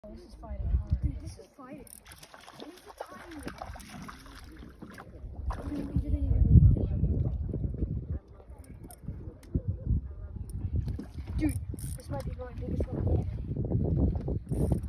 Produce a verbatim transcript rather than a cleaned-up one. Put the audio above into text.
This is fighting hard. Dude, this is fighting. What is the time? Dude, this might be my biggest one yet.